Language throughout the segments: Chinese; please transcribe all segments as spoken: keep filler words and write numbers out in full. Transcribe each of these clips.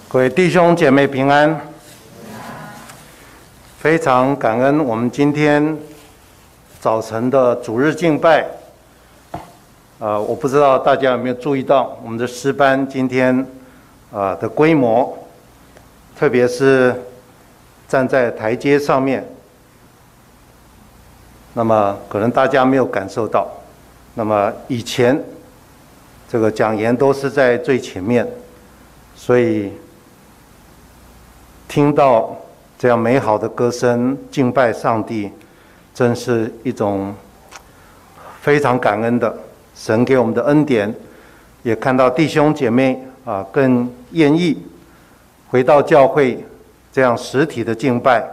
各位弟兄姐妹平安，非常感恩我们今天早晨的主日敬拜。呃，我不知道大家有没有注意到我们的诗班今天呃的规模，特别是站在台阶上面，那么可能大家没有感受到。那么以前这个讲员都是在最前面，所以听到这样美好的歌声敬拜上帝，真是一种非常感恩的神给我们的恩典。也看到弟兄姐妹啊更愿意回到教会这样实体的敬拜，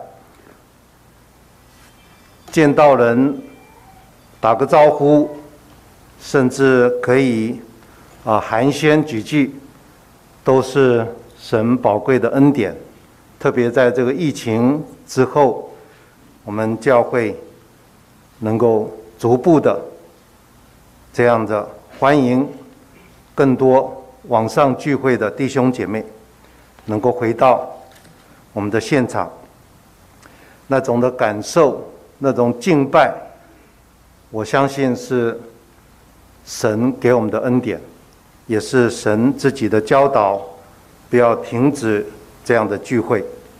见到人打个招呼，甚至可以啊寒暄几句，都是神宝贵的恩典。特别在这个疫情之后，我们教会能够逐步的这样的欢迎更多网上聚会的弟兄姐妹能够回到我们的现场，那种的感受，那种敬拜，我相信是神给我们的恩典，也是神自己的教导，不要停止这样的聚会。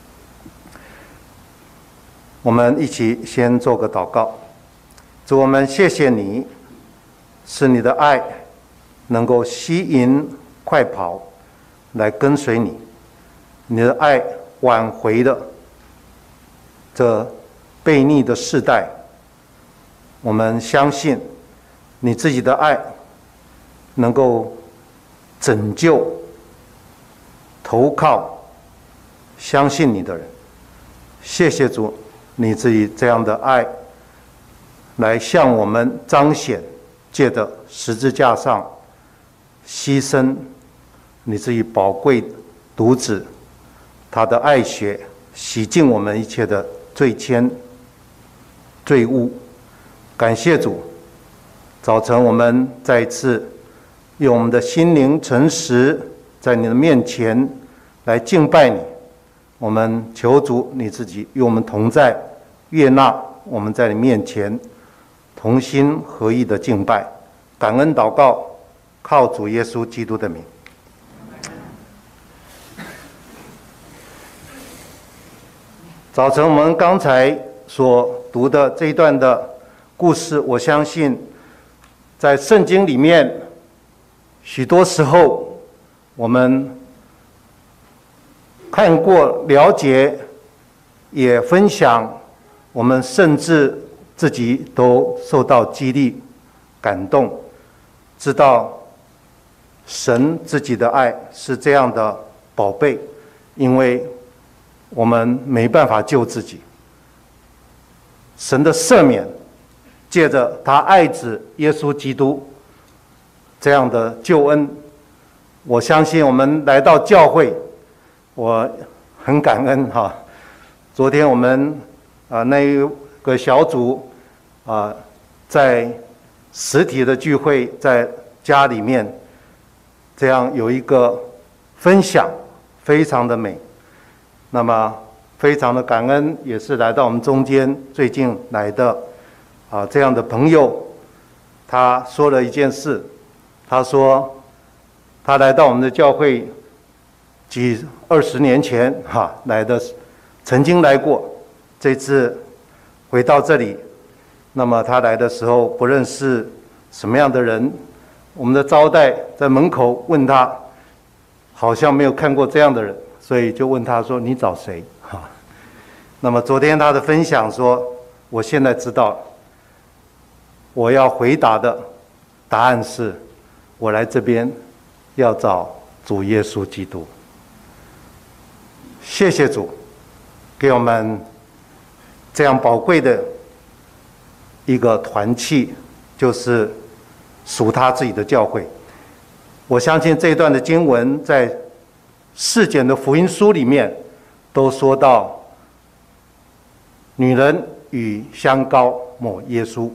我们一起先做个祷告。主，我们谢谢你，是你的爱能够吸引快跑来跟随你，你的爱挽回了这悖逆的世代。我们相信你自己的爱能够拯救投靠相信你的人。谢谢主，你自己这样的爱来向我们彰显，借着十字架上牺牲你自己宝贵独子，他的爱血洗净我们一切的罪愆罪污。感谢主，早晨我们再一次用我们的心灵诚实在你的面前来敬拜你。我们求主你自己与我们同在，悦纳我们在你面前同心合意的敬拜。感恩祷告，靠主耶稣基督的名。早晨我们刚才所读的这一段的故事，我相信在圣经里面许多时候我们看过、了解，也分享，我们甚至自己都受到激励、感动，知道神自己的爱是这样的宝贝，因为我们没办法救自己。神的赦免，借着他爱子耶稣基督这样的救恩，我相信我们来到教会，我很感恩哈。昨天我们啊、呃、那一个小组啊、呃、在实体的聚会，在家里面这样有一个分享，非常的美。那么非常的感恩，也是来到我们中间最近来的啊、呃、这样的朋友，他说了一件事，他说他来到我们的教会几二十年前哈、啊、来的，曾经来过，这次回到这里，那么他来的时候不认识什么样的人，我们的招待在门口问他，好像没有看过这样的人，所以就问他说你找谁哈、啊？那么昨天他的分享说，我现在知道了，我要回答的答案是，我来这边要找主耶稣基督。谢谢主，给我们这样宝贵的一个团契，就是属他自己的教会。我相信这一段的经文在四卷的福音书里面都说到，女人与香膏抹耶稣，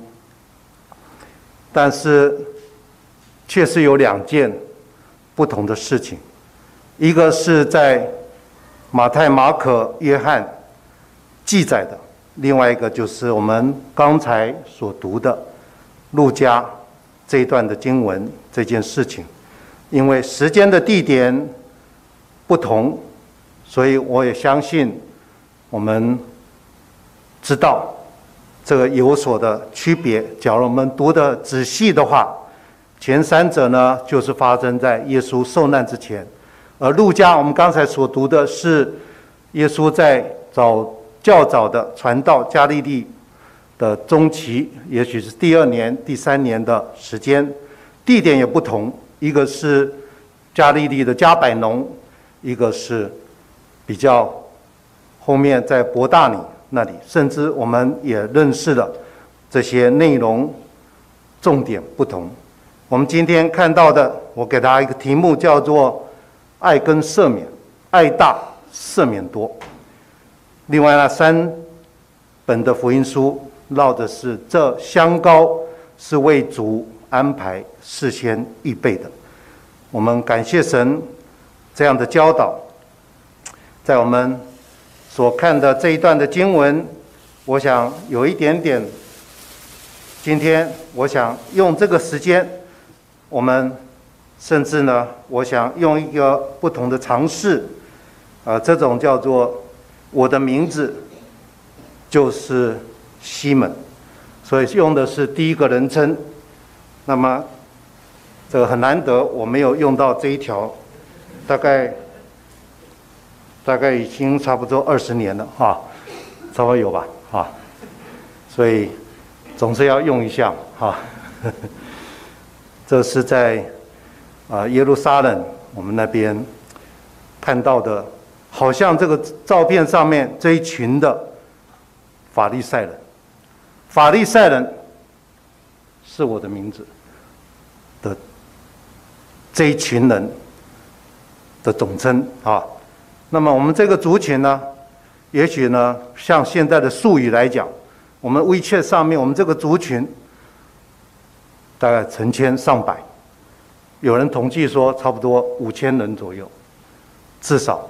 但是却是有两件不同的事情。 一个是在马太、马可、约翰记载的，另外一个就是我们刚才所读的路加这一段的经文这件事情。因为时间的地点不同，所以我也相信我们知道这个有所的区别。假如我们读得仔细的话，前三者呢就是发生在耶稣受难之前，而路加我们刚才所读的是耶稣在早较早的传到加利利的中期，也许是第二年、第三年的时间，地点也不同。一个是加利利的加百农，一个是比较后面在伯大尼那里，甚至我们也认识了这些内容重点不同。我们今天看到的，我给大家一个题目叫做爱跟赦免，爱大赦免多。另外那三本的福音书绕的是这香膏是为主安排事先预备的。我们感谢神这样的教导。在我们所看的这一段的经文，我想有一点点，今天我想用这个时间，我们甚至呢，我想用一个不同的尝试，呃，这种叫做我的名字就是西门，所以用的是第一个人称。那么这个很难得，我没有用到这一条，大概大概已经差不多二十年了哈，差不多有吧哈，所以总是要用一下哈。这是在啊耶路撒冷我们那边看到的，好像这个照片上面这一群的法利赛人，法利赛人是我的名字的这一群人的总称啊。那么我们这个族群呢，也许呢，像现在的术语来讲，我们 WeChat 上面我们这个族群大概成千上百，有人统计说差不多五千人左右，至少。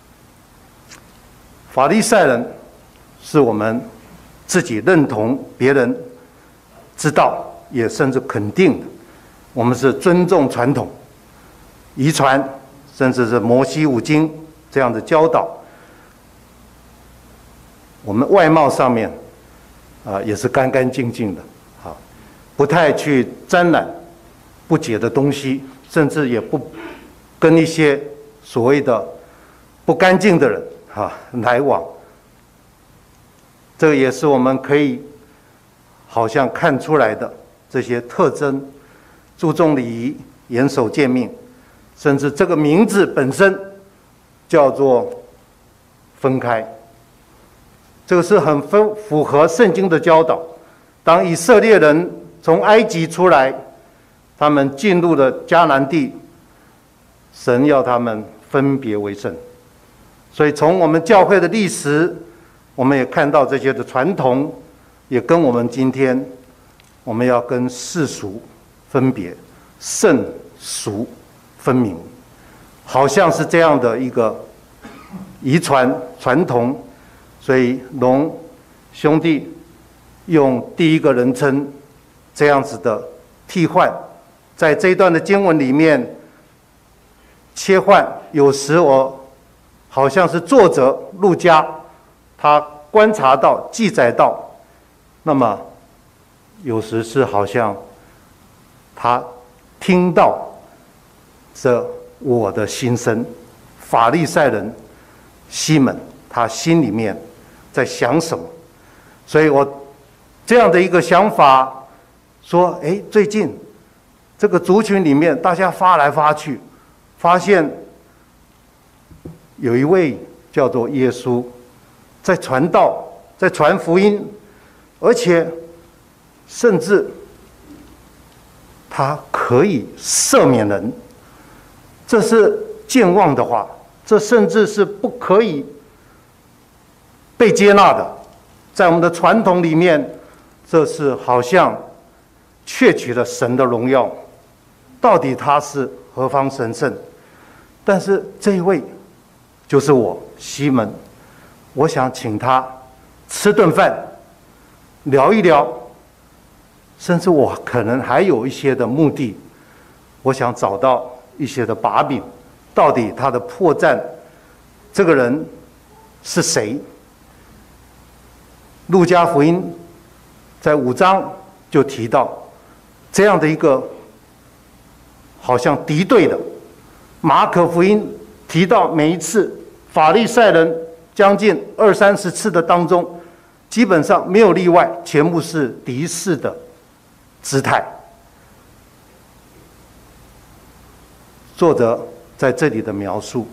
法利赛人是我们自己认同，别人知道，也甚至肯定的。我们是尊重传统、遗传，甚至是摩西五经这样的教导。我们外貌上面啊、呃、也是干干净净的，好，不太去沾染不洁的东西，甚至也不跟一些所谓的不干净的人啊来往。这个也是我们可以好像看出来的这些特征，注重礼仪，严守诫命，甚至这个名字本身叫做分开，这个是很符合圣经的教导。当以色列人从埃及出来，他们进入了迦南地，神要他们分别为圣。所以从我们教会的历史，我们也看到这些的传统，也跟我们今天我们要跟世俗分别，圣俗分明，好像是这样的一个遗传传统。所以龙兄弟用第一个人称这样子的替换，在这一段的经文里面切换，有时我好像是作者路加他观察到记载到，那么有时是好像他听到这我的心声，法利赛人西门他心里面在想什么。所以我这样的一个想法说，哎，最近这个族群里面大家发来发去，发现有一位叫做耶稣在传道，在传福音，而且甚至他可以赦免人，这是健忘的话，这甚至是不可以被接纳的。在我们的传统里面，这是好像窃取了神的荣耀。到底他是何方神圣？ 但是这一位就是我西门，我想请他吃顿饭，聊一聊，甚至我可能还有一些的目的，我想找到一些的把柄，到底他的破绽，这个人是谁？路加福音在五章就提到这样的一个好像敌对的，马可福音提到每一次法利赛人将近二三十次的当中，基本上没有例外，全部是敌视的姿态。作者在这里的描述，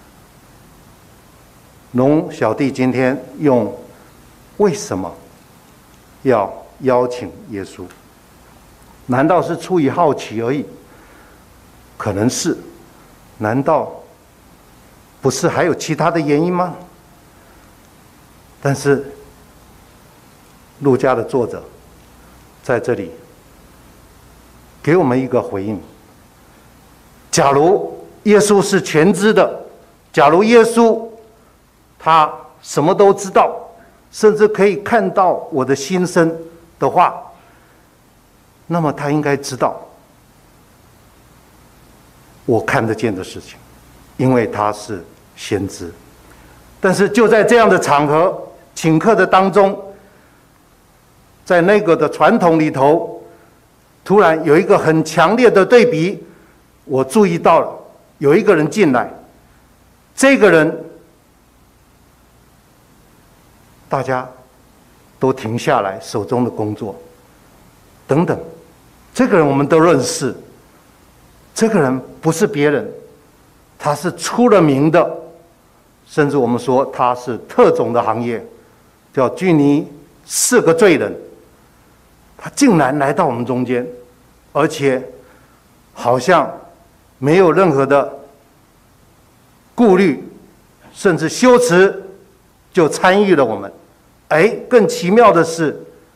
龙小弟今天用为什么要邀请耶稣？难道是出于好奇而已？可能是。难道不是还有其他的原因吗？但是路加的作者在这里给我们一个回应。假如耶稣是全知的，假如耶稣他什么都知道，甚至可以看到我的心声的话，那么他应该知道我看得见的事情，因为他是先知。但是就在这样的场合请客的当中，在那个的传统里头，突然有一个很强烈的对比，我注意到了，有一个人进来，这个人大家都停下来手中的工作等等，这个人我们都认识，这个人不是别人，他是出了名的，甚至我们说他是特种的行业，叫拘泥四个罪人，他竟然来到我们中间，而且好像没有任何的顾虑，甚至羞耻，就参与了我们。哎，更奇妙的是，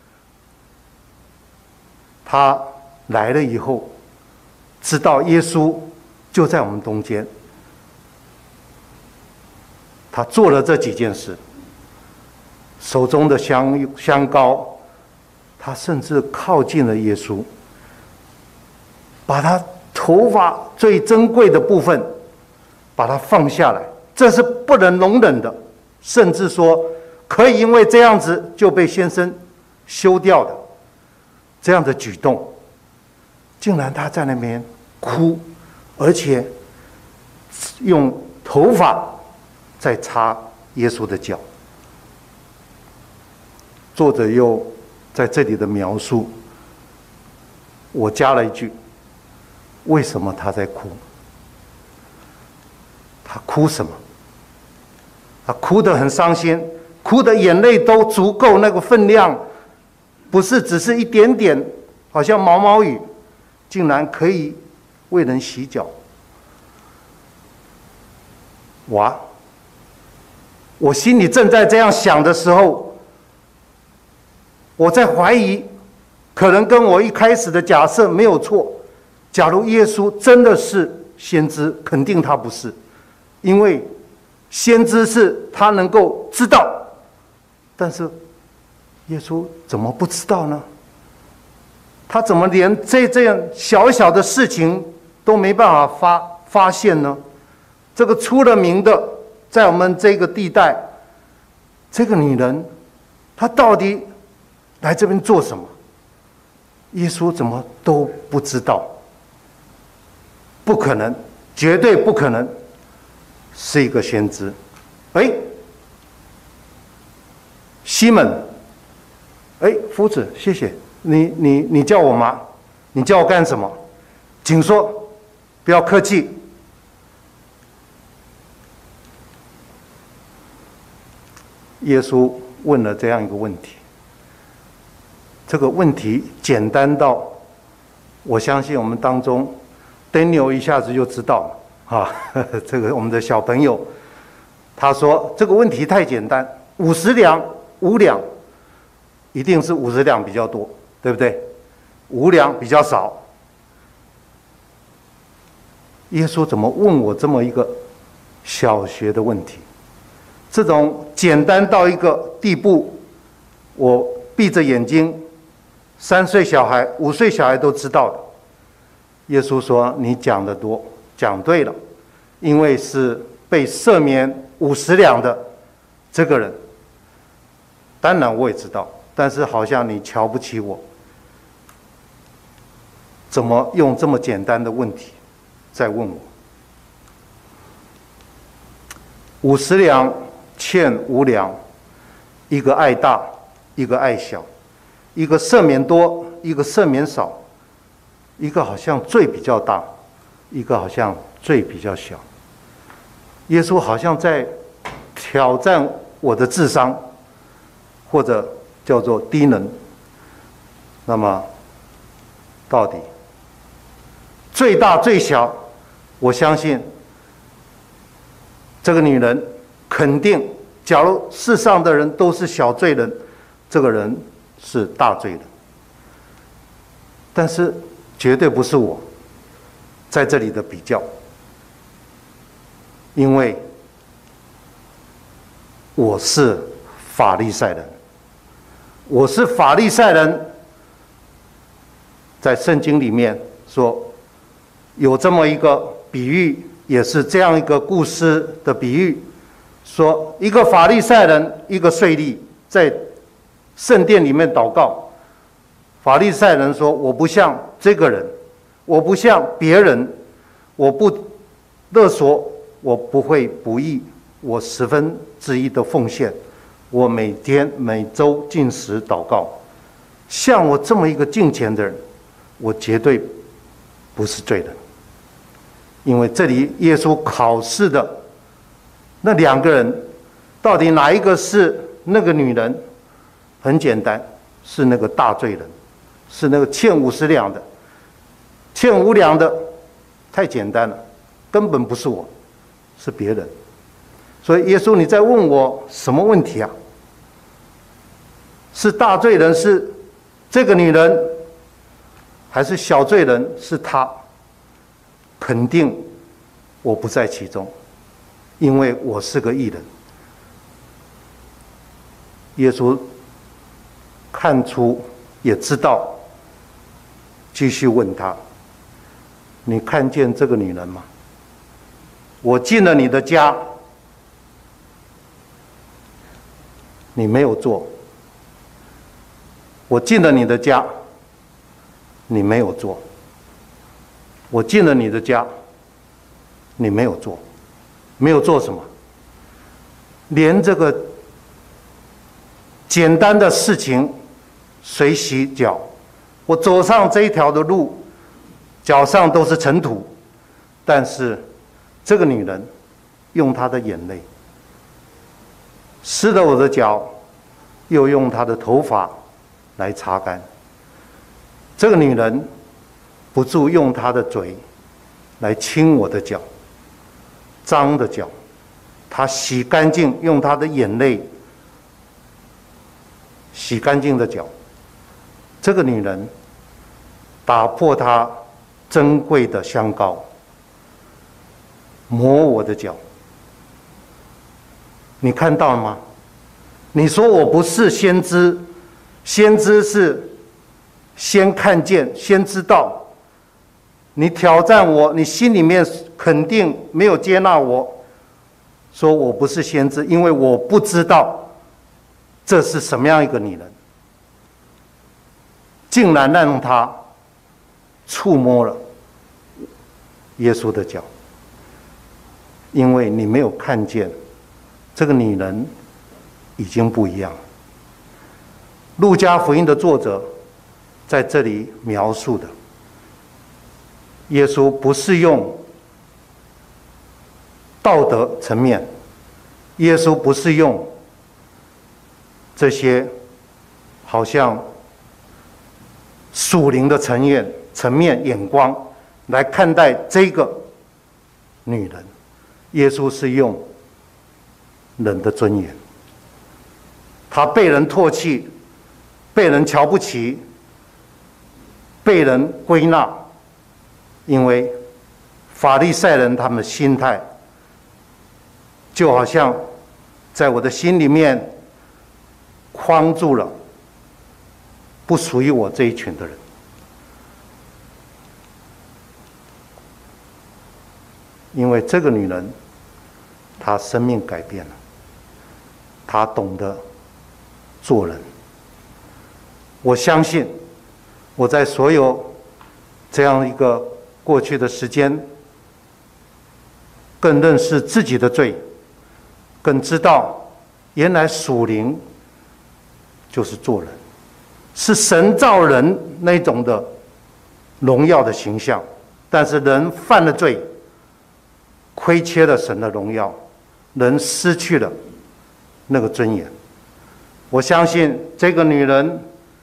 他来了以后，知道耶稣就在我们中间，他做了这几件事，手中的香香膏，他甚至靠近了耶稣，把他头发最珍贵的部分把它放下来，这是不能容忍的，甚至说可以因为这样子就被先生休掉的这样的举动，竟然他在那边哭，而且用头发在擦耶稣的脚。作者又在这里的描述，我加了一句：为什么他在哭？他哭什么？他哭得很伤心，哭的眼泪都足够那个分量，不是只是一点点，好像毛毛雨，竟然可以为人洗脚。哇！我心里正在这样想的时候，我在怀疑，可能跟我一开始的假设没有错。假如耶稣真的是先知，肯定他不是，因为先知是他能够知道，但是耶稣怎么不知道呢？他怎么连这这样小小的事情都没办法发发现呢？这个出了名的，在我们这个地带，这个女人，她到底来这边做什么？耶稣怎么都不知道？不可能，绝对不可能是一个先知。哎，西门，哎，夫子，谢谢你，你你叫我吗？你叫我干什么？请说，不要客气。耶稣问了这样一个问题，这个问题简单到，我相信我们当中 Daniel 一下子就知道了啊，呵呵，这个我们的小朋友，他说这个问题太简单，五十两五两，一定是五十两比较多，对不对？五两比较少。 耶稣怎么问我这么一个小学的问题？这种简单到一个地步，我闭着眼睛，三岁小孩、五岁小孩都知道的。耶稣说：“你讲得多，讲对了，因为是被赦免五十两的这个人。当然我也知道，但是好像你瞧不起我。怎么用这么简单的问题在问我？五十两欠五两，一个爱大，一个爱小，一个赦免多，一个赦免少，一个好像罪比较大，一个好像罪比较小。耶稣好像在挑战我的智商，或者叫做低能。那么，到底最大最小？我相信这个女人肯定，假如世上的人都是小罪人，这个人是大罪人。但是绝对不是我在这里的比较，因为我是法利赛人，我是法利赛人。在圣经里面说，有这么一个比喻，也是这样一个故事的比喻，说一个法利赛人，一个税吏在圣殿里面祷告。法利赛人说：“我不像这个人，我不像别人，我不勒索，我不会不义，我十分之一的奉献，我每天每周禁食祷告。像我这么一个敬虔的人，我绝对不是罪人。”因为这里耶稣考试的那两个人，到底哪一个是那个女人？很简单，是那个大罪人，是那个欠五十两的。欠五两的太简单了，根本不是我，是别人。所以耶稣，你在问我什么问题啊？是大罪人是这个女人，还是小罪人是他？肯定我不在其中，因为我是个义人。耶稣看出也知道，继续问他：“你看见这个女人吗？我进了你的家，你没有做；我进了你的家，你没有做。我进了你的家，你没有做。没有做什么？连这个简单的事情，水洗脚，我走上这一条的路，脚上都是尘土，但是这个女人用她的眼泪湿了我的脚，又用她的头发来擦干。这个女人不住用她的嘴来亲我的脚，脏的脚，她洗干净，用她的眼泪洗干净的脚。这个女人打破她珍贵的香膏，抹我的脚。你看到了吗？你说我不是先知，先知是先看见，先知道。你挑战我，你心里面肯定没有接纳我，说我不是先知，因为我不知道这是什么样一个女人，竟然让她触摸了耶稣的脚。因为你没有看见这个女人已经不一样了。路加福音的作者在这里描述的，耶稣不是用道德层面，耶稣不是用这些好像属灵的层面层面眼光来看待这个女人，耶稣是用人的尊严。她被人唾弃，被人瞧不起，被人归纳，因为法利赛人他们的心态，就好像在我的心里面框住了不属于我这一群的人。因为这个女人，她生命改变了，她懂得做人。我相信，我在所有这样一个过去的时间，更认识自己的罪，更知道原来属灵就是做人，是神造人那种的荣耀的形象，但是人犯了罪，亏缺了神的荣耀，人失去了那个尊严。我相信这个女人，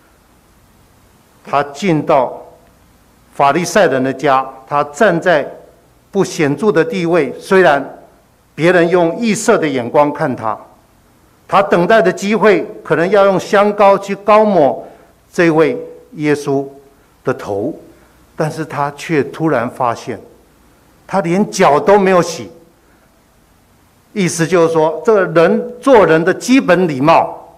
她进到法利赛人的家，她站在不显著的地位，虽然别人用异色的眼光看她，她等待的机会可能要用香膏去膏抹这位耶稣的头，但是她却突然发现，他连脚都没有洗，意思就是说，这个人做人的基本礼貌，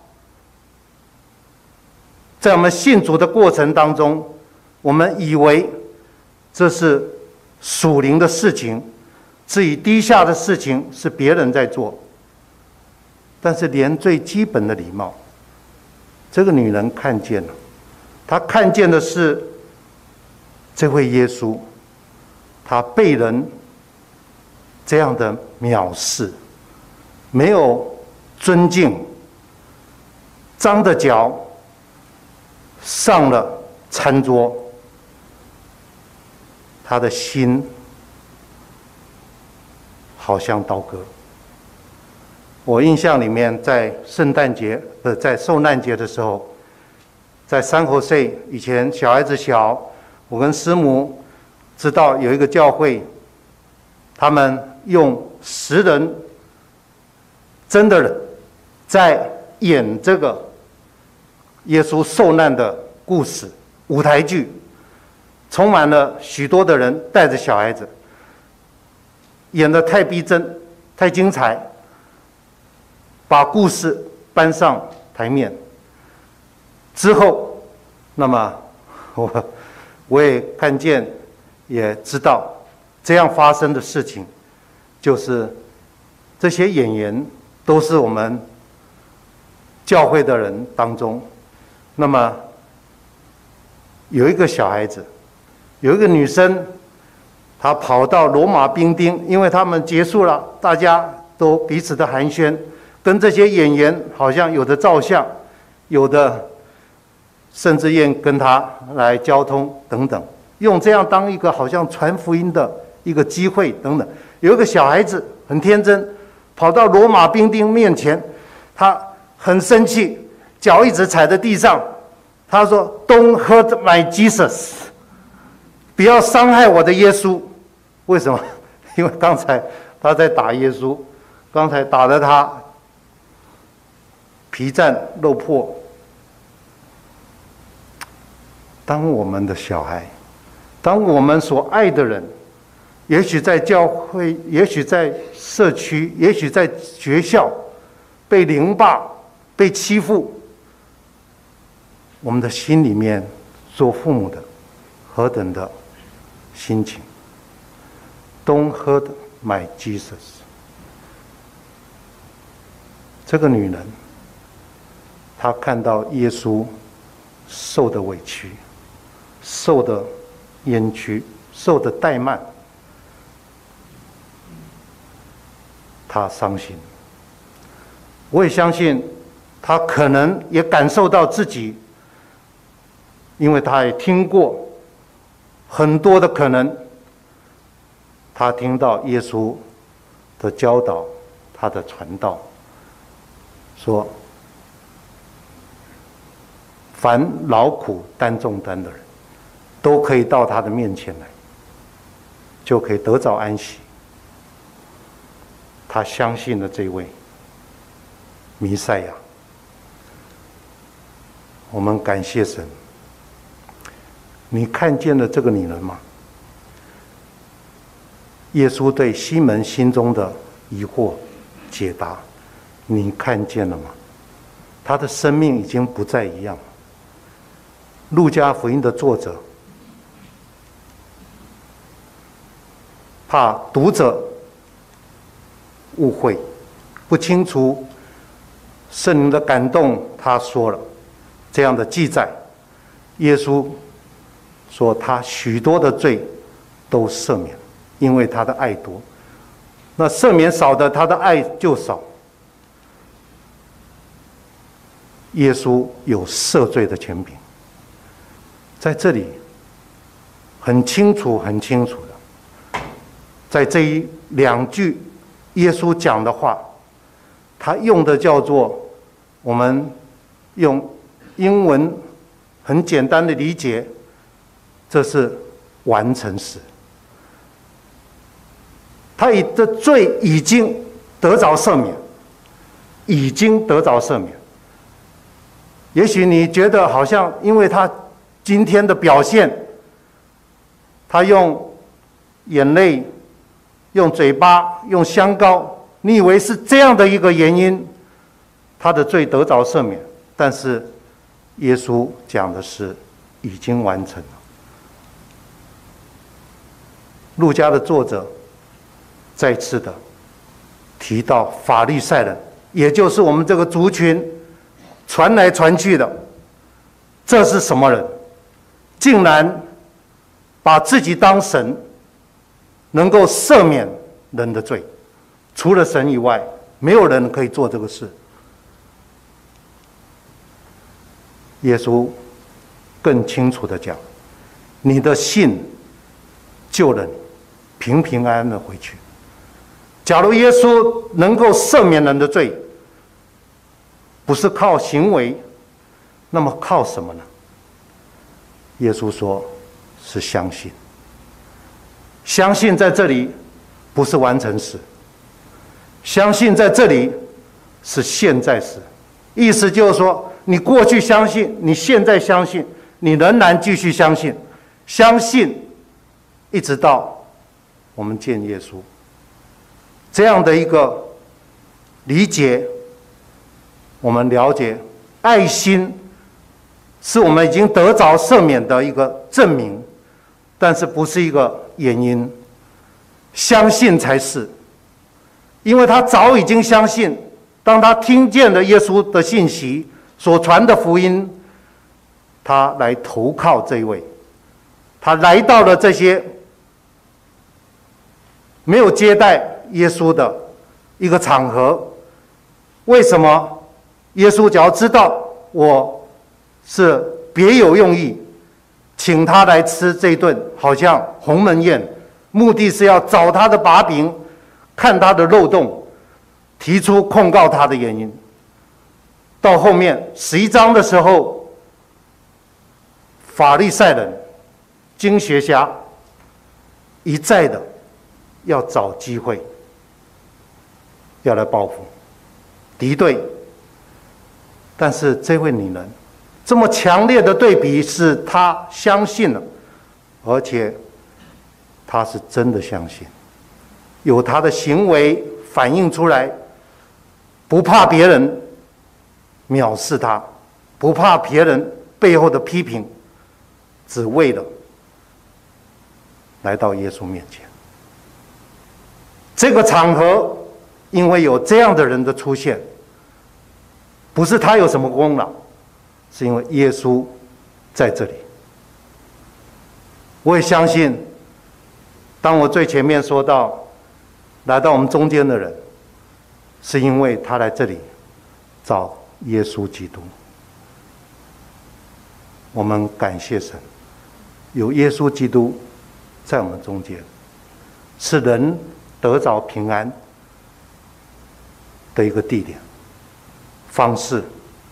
在我们信主的过程当中，我们以为这是属灵的事情，至于低下的事情是别人在做，但是连最基本的礼貌，这个女人看见了，她看见的是这位耶稣，他被人这样的藐视，没有尊敬，脏的脚上了餐桌，他的心好像刀割。我印象里面，在圣诞节呃，在受难节的时候，在三活岁以前，小孩子小，我跟师母知道有一个教会，他们用十人真的人在演这个耶稣受难的故事舞台剧，充满了许多的人带着小孩子，演得太逼真太精彩，把故事搬上台面之后，那么我我也看见也知道这样发生的事情，就是这些演员都是我们教会的人当中，那么有一个小孩子，有一个女生，她跑到罗马兵丁，因为他们结束了，大家都彼此的寒暄，跟这些演员好像有的照相，有的甚至愿跟他来交通等等，用这样当一个好像传福音的一个机会等等。有一个小孩子很天真，跑到罗马兵丁面前，他很生气，脚一直踩在地上，他说 "Don't hurt my Jesus"， 不要伤害我的耶稣。为什么？因为刚才他在打耶稣，刚才打得他皮绽肉破。当我们的小孩，当我们所爱的人，也许在教会，也许在社区，也许在学校被凌霸、被欺负，我们的心里面做父母的何等的心情。 Don't hurt my Jesus。 这个女人，她看到耶稣受的委屈，受的冤屈，受的怠慢，她伤心。我也相信，她可能也感受到自己，因为她也听过很多的可能。 他听到耶稣的教导，他的传道，说：凡劳苦担重担的人，都可以到他的面前来，就可以得着安息。他相信了这位弥赛亚。我们感谢神。你看见了这个女人吗？ 耶稣对西门心中的疑惑解答：你看见了吗？他的生命已经不再一样了。路加福音的作者怕读者误会不清楚圣灵的感动，他说了这样的记载。耶稣说他许多的罪都赦免，因为他的爱多。那赦免少的，他的爱就少。耶稣有赦罪的权柄，在这里很清楚很清楚的，在这一两句耶稣讲的话，他用的叫做，我们用英文很简单的理解，这是完成时。他的罪已经得着赦免，已经得着赦免。也许你觉得好像因为他今天的表现，他用眼泪、用嘴巴、用香膏，你以为是这样的一个原因，他的罪得着赦免。但是耶稣讲的是已经完成了。路加的作者再次的提到法利赛人，也就是我们这个族群传来传去的，这是什么人？竟然把自己当神，能够赦免人的罪，除了神以外，没有人可以做这个事。耶稣更清楚地讲：你的信救了你，平平安安的回去。假如耶稣能够赦免人的罪，不是靠行为，那么靠什么呢？耶稣说是相信。相信在这里不是完成时，相信在这里是现在时。意思就是说，你过去相信，你现在相信，你仍然继续相信，相信一直到我们见耶稣。这样的一个理解，我们了解爱心是我们已经得着赦免的一个证明，但是不是一个原因，相信才是。因为他早已经相信，当他听见了耶稣的信息所传的福音，他来投靠这一位，他来到了这些没有接待耶稣的一个场合。为什么？耶稣只要知道我是别有用意，请他来吃这一顿好像鸿门宴，目的是要找他的把柄，看他的漏洞，提出控告他的原因。到后面十一章的时候，法利赛人、经学家一再的要找机会，要来报复、敌对。但是这位女人这么强烈的对比，是她相信了，而且她是真的相信，有她的行为反映出来，不怕别人藐视她，不怕别人背后的批评，只为了来到耶稣面前。这个场合因为有这样的人的出现，不是他有什么功劳，是因为耶稣在这里。我也相信，当我最前面说到来到我们中间的人，是因为他来这里找耶稣基督。我们感谢神，有耶稣基督在我们中间，是人得着平安的一个地点、方式，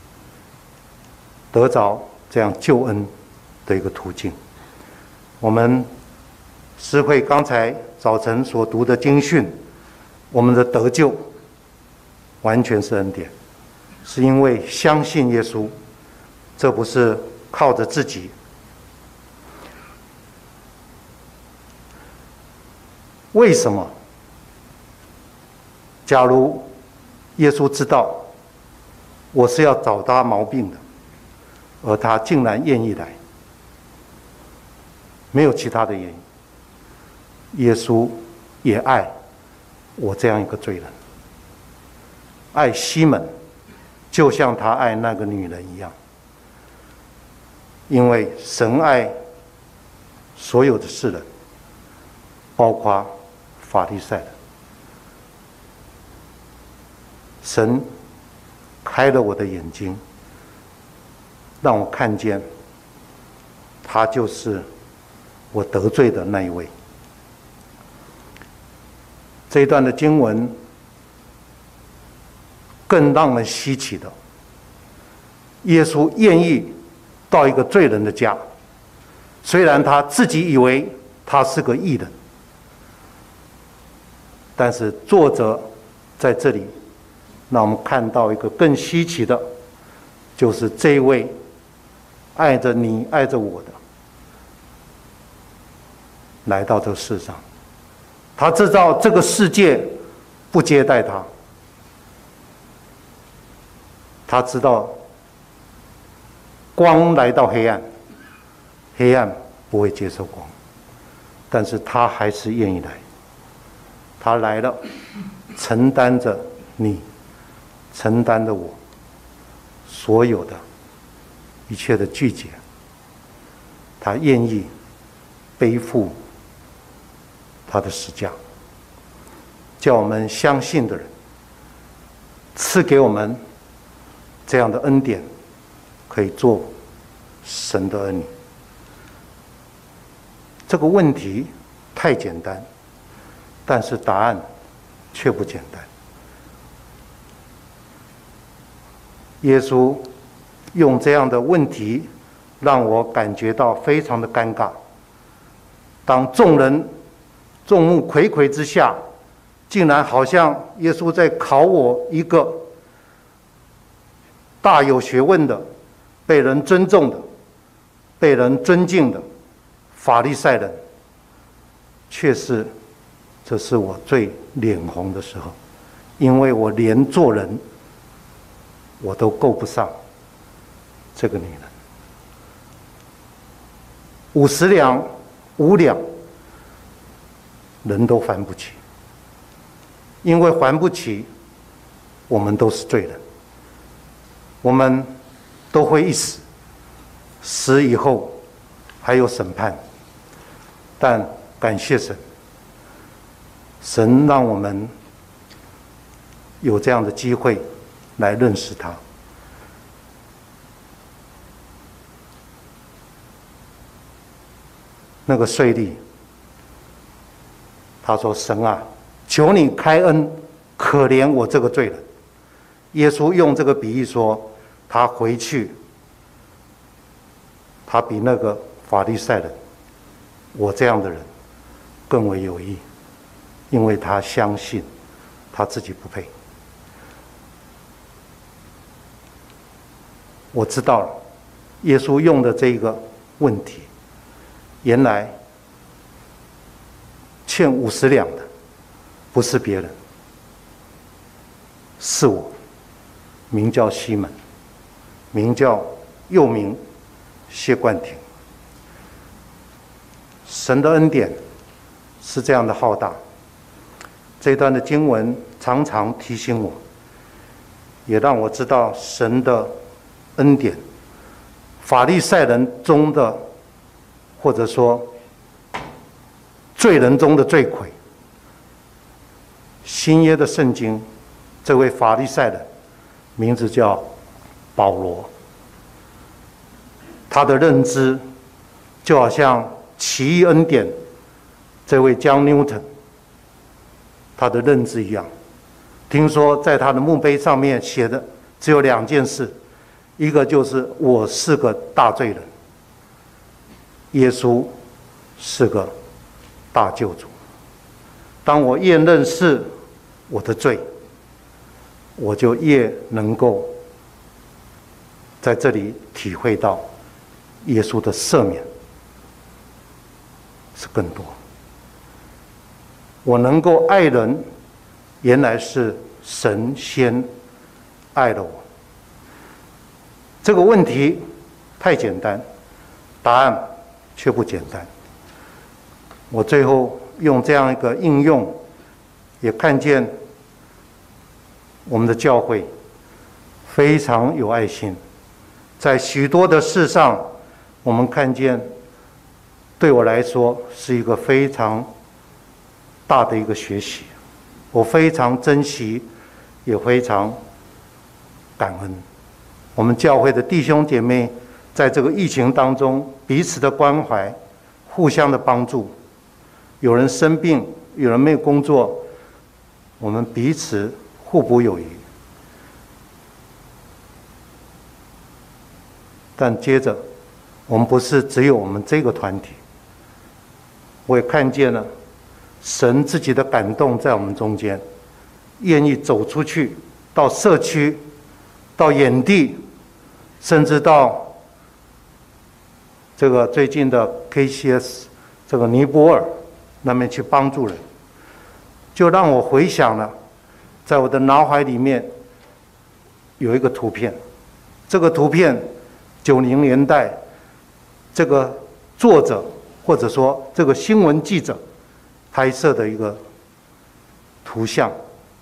得着这样救恩的一个途径。我们诗会刚才早晨所读的经训，我们的得救完全是恩典，是因为相信耶稣，这不是靠着自己。 为什么？假如耶稣知道我是要找他毛病的，而他竟然愿意来，没有其他的原因。耶稣也爱我这样一个罪人，爱西门，就像他爱那个女人一样。因为神爱所有的世人，包括法利赛人。神开了我的眼睛，让我看见他就是我得罪的那一位。这一段的经文更让人稀奇的，耶稣愿意到一个罪人的家，虽然他自己以为他是个义人，但是作者在这里让我们看到一个更稀奇的，就是这一位爱着你爱着我的来到这个世上，他知道这个世界不接待他，他知道光来到黑暗，黑暗不会接受光，但是他还是愿意来。他来了，承担着你，承担着我所有的一切的拒绝，他愿意背负他的十架，叫我们相信的人赐给我们这样的恩典，可以做神的儿女。这个问题太简单，但是答案却不简单。耶稣用这样的问题让我感觉到非常的尴尬。当众人众目睽睽之下，竟然好像耶稣在考我一个大有学问的、被人尊重的、被人尊敬的法利赛人，却是这是我最脸红的时候，因为我连做人我都够不上这个女人。五十两五两人都还不起，因为还不起，我们都是罪人，我们都会一死，死以后还有审判。但感谢神，神让我们有这样的机会来认识他。那个税吏，他说：“神啊，求你开恩，可怜我这个罪人。”耶稣用这个比喻说，他回去，他比那个法利赛人，我这样的人更为有益，因为他相信他自己不配。我知道了，耶稣用的这个问题，原来欠五十两的不是别人，是我，名叫西门，名叫又名谢冠廷。神的恩典是这样的浩大，这段的经文常常提醒我，也让我知道神的恩典。法利赛人中的，或者说罪人中的罪魁，新约的圣经，这位法利赛人名字叫保罗，他的认知就好像奇异恩典这位John Newton他的认知一样。听说在他的墓碑上面写的只有两件事，一个就是我是个大罪人，耶稣是个大救主。当我越认识我的罪，我就越能够在这里体会到耶稣的赦免是更多。 我能够爱人，原来是神先爱了我。这个问题太简单，答案却不简单。我最后用这样一个应用，也看见我们的教会非常有爱心，在许多的事上，我们看见对我来说是一个非常大的一个学习，我非常珍惜，也非常感恩。我们教会的弟兄姐妹在这个疫情当中彼此的关怀，互相的帮助，有人生病，有人没有工作，我们彼此互补有余。但接着我们不是只有我们这个团体，我也看见了神自己的感动在我们中间，愿意走出去到社区，到野地，甚至到这个最近的 K C S 这个尼泊尔那边去帮助人，就让我回想了，在我的脑海里面有一个图片，这个图片九零年代这个作者或者说这个新闻记者拍摄的一个图像，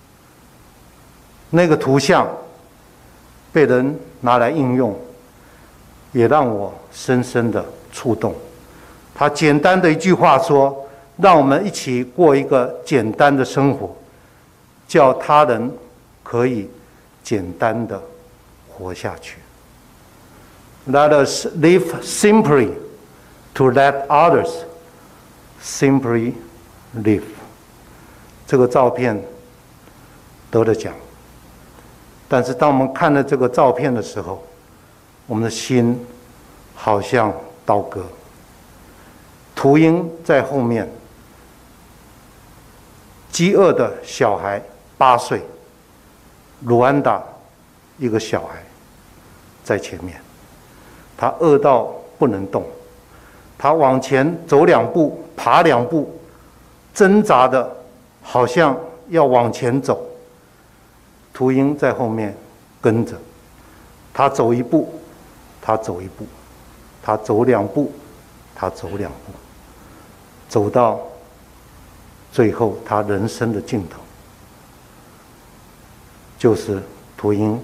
那个图像被人拿来应用，也让我深深的触动。他简单的一句话说，让我们一起过一个简单的生活，叫他人可以简单的活下去。Let us live simply to let others simply live。 这个照片得了奖，但是当我们看了这个照片的时候，我们的心好像刀割。秃鹰在后面，饥饿的小孩八岁，卢安达一个小孩在前面，他饿到不能动，他往前走两步，爬两步，挣扎的好像要往前走，秃鹰在后面跟着，他走一步，他走一步，他走两步，他走两步，走到最后他人生的尽头，就是秃鹰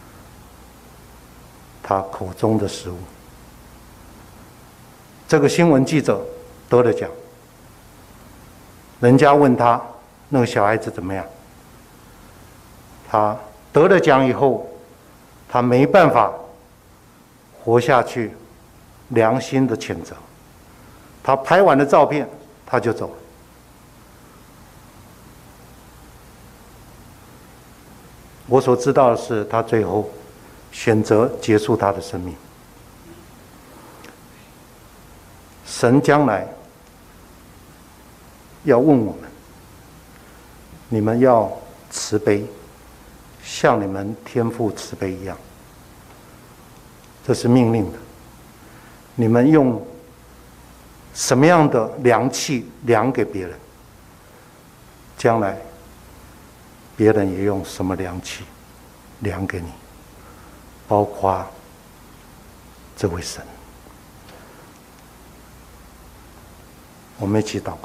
他口中的食物。这个新闻记者得了奖，人家问他那个小孩子怎么样，他得了奖以后，他没办法活下去，良心的谴责。他拍完了照片，他就走了。我所知道的是，他最后选择结束他的生命。神将来要问我们，你们要慈悲，像你们天父慈悲一样，这是命令的。你们用什么样的量器量给别人，将来别人也用什么量器量给你，包括这位神。我们一起祷告。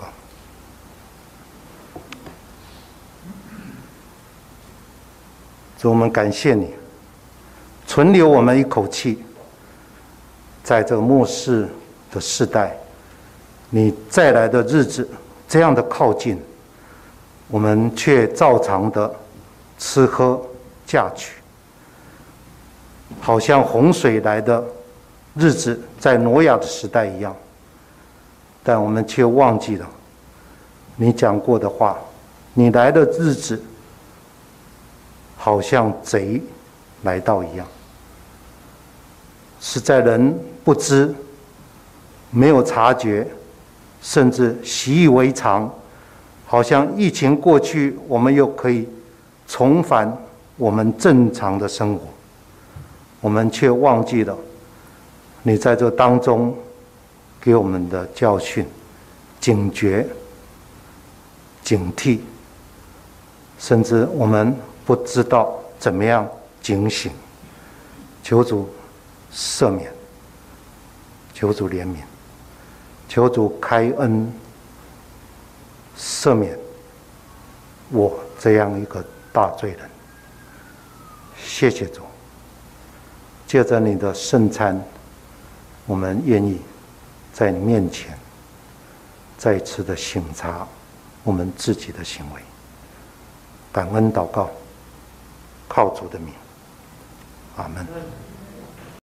主，我们感谢你，存留我们一口气，在这个末世的世代，你再来的日子这样的靠近，我们却照常的吃喝嫁娶，好像洪水来的日子在挪亚的时代一样，但我们却忘记了你讲过的话，你来的日子好像贼来到一样，是在人不知、没有察觉，甚至习以为常，好像疫情过去，我们又可以重返我们正常的生活，我们却忘记了你在这当中给我们的教训、警觉、 警惕，甚至我们不知道怎么样警醒。求主赦免，求主怜悯，求主开恩赦免我这样一个大罪人。谢谢主，借着你的圣餐，我们愿意在你面前再次的省察我们自己的行为。感恩祷告，靠主的名，阿门。